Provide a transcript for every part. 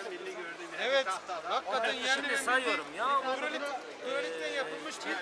Evet, hakikaten yerli ve sayıyorum ya. Öğretmen yapılmış bir.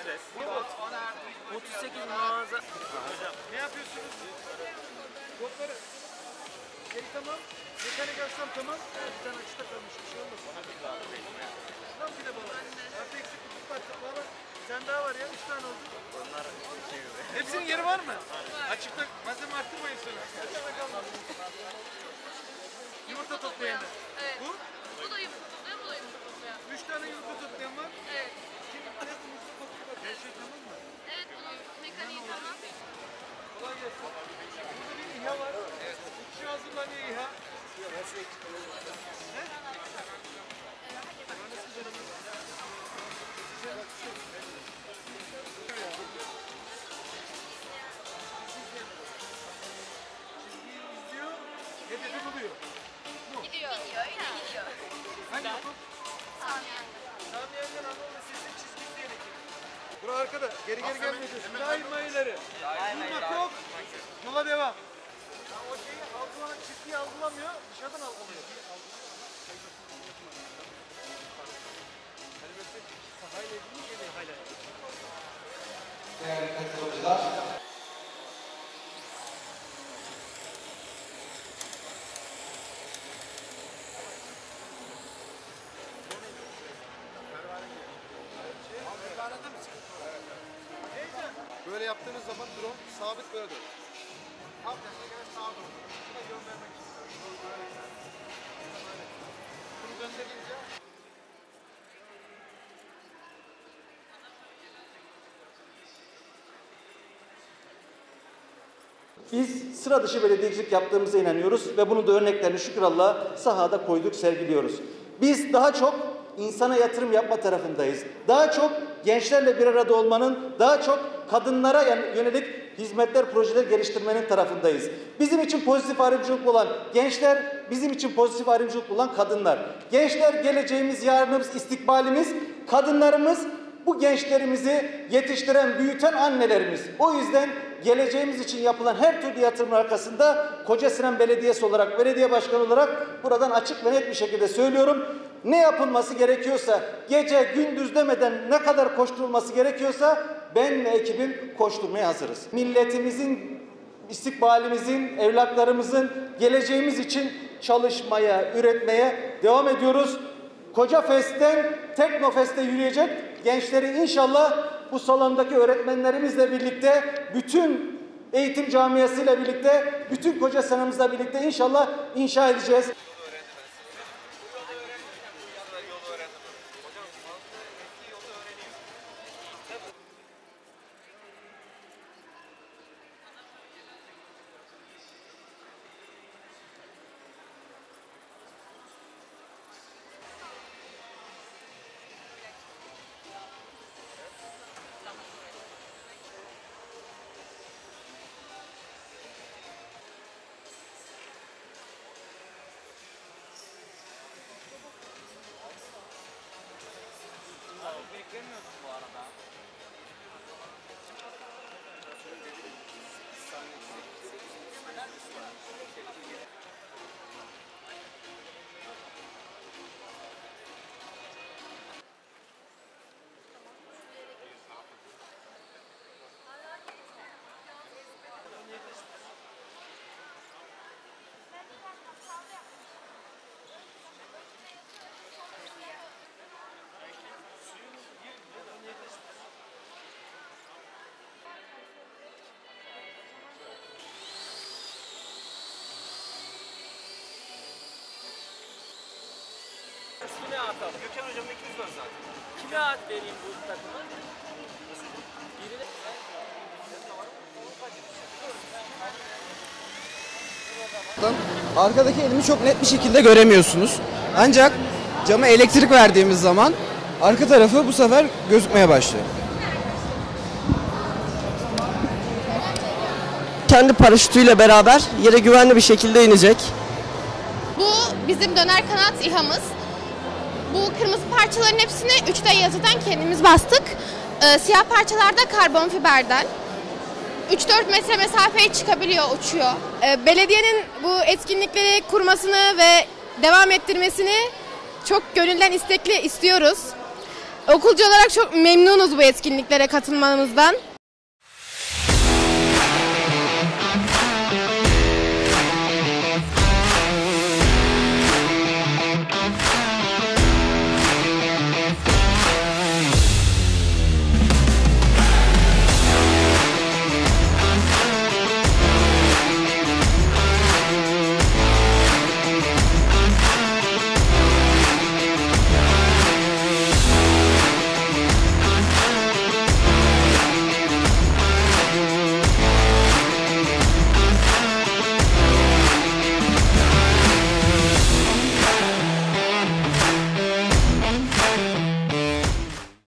38 mağaza. Ne yapıyorsunuz? Kodları. Tamam. Mekanik aksam tamam. Bir tane açıkta kalmış. Bir şey olmaz. Şuradan bile balık. Artı eksiklik var. Bir tane daha var ya. 3 tane oldu. Onlar hepsinin yeri var mı? Açıkta malzeme arttırmayın sonra. Açıkta kalmaz. Yumurta toplayanı. Evet. Bu? Bu da yumurta toplayan, bu da yumurta toplayan. 3 tane yumurta toplayan var. Evet. Şimdi ne yumurta toplayan? Her şey tamam mı? Evet, bunun mekaniği tamam. Kolay gelsin. Burada bir İHA var. Evet. Bu kişi hazırlanıyor İHA. Her şey. Ne? Hedefi buluyor. Gidiyor. Öyle gidiyor. Hangi okul? Samiye'nin Anadolu Lisesi çizgi gerekir. Bura arkada. Geri gelmeyeceğiz. Daima ileri. Durmak yok. Yola devam. Ya o şeyi algılanan çizgiyi algılamıyor. Dışarıdan algılıyor. Elbette sahayla ilgili geliyor hala. Değerli katılımcılar. Böyle yaptığınız zaman drone sabit böyle dönüyor. Tam tersine göre sağa doğru. Buna yön vermek istiyorum. Bunu gönderince biz sıra dışı belediyecilik yaptığımıza inanıyoruz ve bunun da örneklerini şükür Allah'a sahada koyduk, sergiliyoruz. Biz daha çok insana yatırım yapma tarafındayız. Daha çok gençlerle bir arada olmanın, daha çok kadınlara yönelik hizmetler, projeler geliştirmenin tarafındayız. Bizim için pozitif ayrımcılık olan gençler, bizim için pozitif ayrımcılık olan kadınlar. Gençler geleceğimiz, yarınımız, istikbalimiz, kadınlarımız bu gençlerimizi yetiştiren, büyüten annelerimiz. O yüzden geleceğimiz için yapılan her türlü yatırımın arkasında Kocasinan Belediyesi olarak, belediye başkanı olarak buradan açık ve net bir şekilde söylüyorum. Ne yapılması gerekiyorsa, gece gündüz demeden ne kadar koşturulması gerekiyorsa ben ve ekibim koşturmaya hazırız. Milletimizin, istikbalimizin, evlatlarımızın, geleceğimiz için çalışmaya, üretmeye devam ediyoruz. Kocafest'ten Teknofest'e yürüyecek gençleri inşallah bu salondaki öğretmenlerimizle birlikte, bütün eğitim camiasıyla birlikte, bütün Kocasinan'ımızla birlikte inşallah inşa edeceğiz. Beklemiyordum bu arada. Kime atalım? Gökhan hocamın ikimiz var zaten. Kime at vereyim bu takıma? Birine... Arkadaki elimi çok net bir şekilde göremiyorsunuz. Ancak cama elektrik verdiğimiz zaman arka tarafı bu sefer gözükmeye başlıyor. Kendi paraşütüyle beraber yere güvenli bir şekilde inecek. Bu bizim döner kanat İHA'mız. Bu kırmızı parçaların hepsini 3D yazıdan kendimiz bastık. Siyah parçalar da karbon fiberden. 3-4 metre mesafeye çıkabiliyor, uçuyor. Belediyenin bu etkinlikleri kurmasını ve devam ettirmesini çok gönülden istekli istiyoruz. Okulcu olarak çok memnunuz bu etkinliklere katılmamızdan.